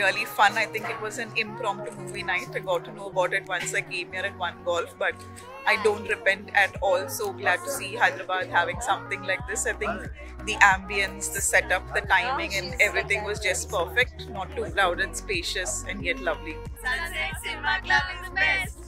really fun. I think it was an impromptu movie night. I got to know about it once I came here and won golf, but I don't repent at all. So glad to see Hyderabad having something like this. I think the ambience, the setup, the timing and everything was just perfect. Not too crowded, spacious and yet lovely. Sunset Cinema Club is the best.